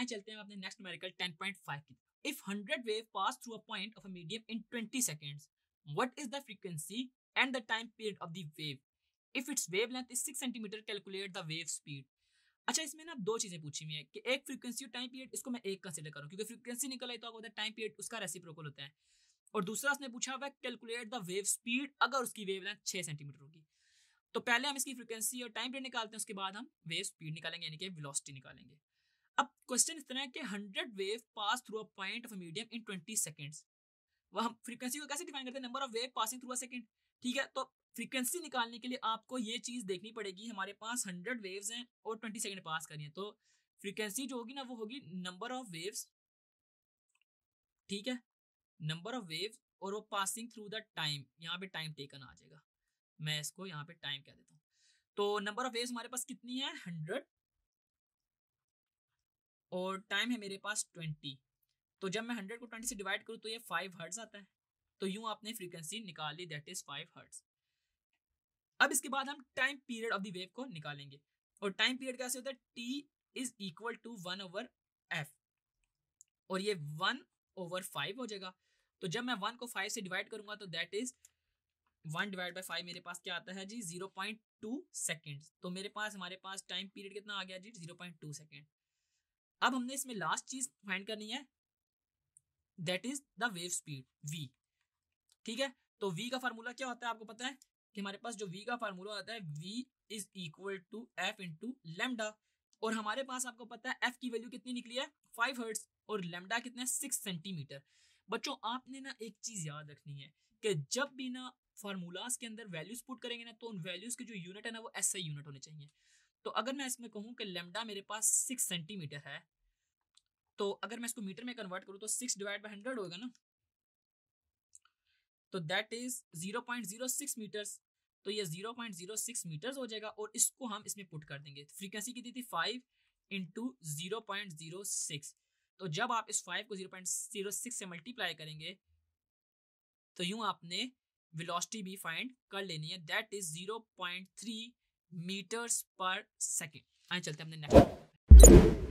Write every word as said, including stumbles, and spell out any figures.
आए चलते हैं अपने next numerical ten point five की। If hundred wave pass through a point of a medium in twenty seconds, what is the frequency and the time period of the wave? If its wavelength is six centimetre, calculate the wave speed. अच्छा, इसमें ना दो चीजें पूछी हुई है कि एक फ्रीक्वेंसी और टाइम पीरियड, इसको मैं एक कंसीडर करूं क्योंकि फ्रीक्वेंसी निकल आई तो आपको पता है टाइम पीरियड उसका रेसिप्रोकल होता है। और दूसरा उसने पूछा हुआ है कैलकुलेट द वेव स्पीड अगर उसकी वेवलेंथ छह सेंटीमीटर होगी। तो पहले हम इसकी फ्रीक्वेंसी और टाइम पीरियड निकालते हैं, उसके बाद हम वेव स्पीड निकालेंगे यानी कि वेलोसिटी निकालेंगे। अब क्वेश्चन इस तरह है कि hundred wave pass through a point of a medium in twenty seconds. वह हम फ्रीक्वेंसी को कैसे डिफाइन करते हैं? Number of wave passing through a second. ठीक है, तो फ्रीक्वेंसी निकालने के लिए आपको ये चीज देखनी पड़ेगी, हमारे पास हंड्रेड वेव्स हैं और ट्वेंटी सेकंड पास करिए, तो फ्रीक्वेंसी जो होगी ना वो होगी नंबर ऑफ वेव्स, ठीक है, नंबर ऑफ वेव्स और वो पासिंग थ्रू द टाइम, यहाँ पे टाइम टेकन आ जाएगा, मैं इसको यहाँ पे टाइम कह देता हूँ। तो नंबर ऑफ वेव्स हमारे पास कितनी है? हंड्रेड, और टाइम है मेरे पास ट्वेंटी। तो जब मैं हंड्रेड को ट्वेंटी से डिवाइड करूँ तो ये फाइव हर्ट्ज आता है। तो यूं आपने फ्रीक्वेंसी निकाल ली, दैट इज फाइव हर्ट्ज। अब इसके बाद हम time period of the wave को निकालेंगे, और टाइम पीरियड कैसे होता है? T is equal to one over F, और ये वन ओवर फाइव हो जाएगा। तो जब मैं वन को फाइव से डिवाइड करूंगा तो that is one divide by five, मेरे पास क्या आता है जी? Zero point two second. तो मेरे पास हमारे पास टाइम पीरियड कितना आ गया जी? Zero point two second. अब हमने इसमें लास्ट चीज फाइंड करनी है, that is the wave speed v। ठीक है, तो v का फार्मूला क्या होता है आपको पता है कि हमारे पास जो v का फार्मूला होता है v is equal to F into lambda, और हमारे पास आपको पता है f की वैल्यू कितनी निकली है? फाइव हर्ट्ज, और लेमडा कितना है? Six centimetre. बच्चों आपने ना एक चीज याद रखनी है कि जब भी ना फार्मूलाज के अंदर वैल्यूज पुट करेंगे ना तो उन वैल्यूज के जो यूनिट है ना वो एसआई यूनिट होने चाहिए। तो अगर मैं इसमें कहूँ कि लेमडा मेरे पास सिक्स सेंटीमीटर है, तो अगर मैं इसको मीटर में कन्वर्ट करूँ तो सिक्स डिवाइड बाई हंड्रेड होगा ना, तो that is zero point zero six metres. तो ये zero point zero six metres हो जाएगा, और इसको हम इसमें पुट कर देंगे। फ्रीक्वेंसी कितनी थी? Five into zero point zero six. तो जब आप इस फाइव को जीरो पॉइंट जीरो सिक्स से मल्टीप्लाई करेंगे तो यूं आपने वेलोसिटी भी फाइंड कर लेनी है, that is zero point three metres per second. आइए चलते हैं अपने नेक्स्ट।